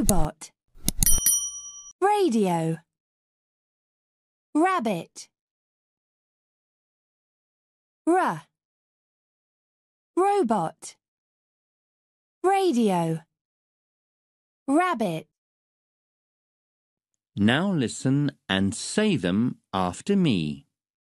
robot, radio, rabbit, robot, radio, rabbit. Now listen and say them after me.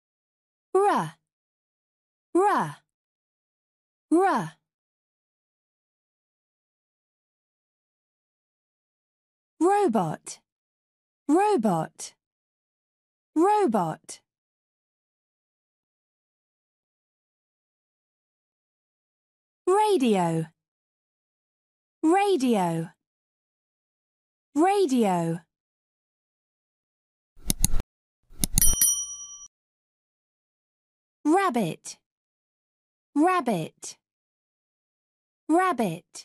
Robot, robot, robot. Radio, radio, radio. Rabbit, rabbit, rabbit.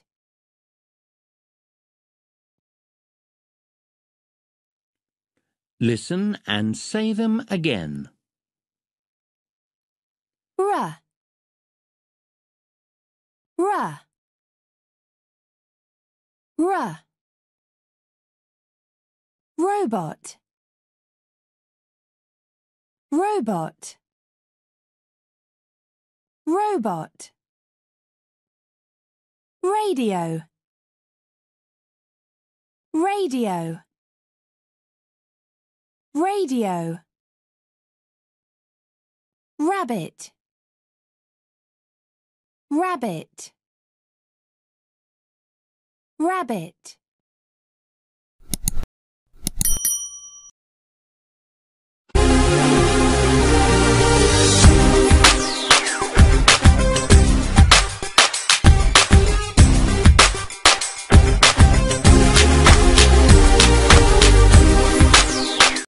Listen and say them again. Robot, robot, robot. Radio, radio, radio. Rabbit, rabbit, rabbit.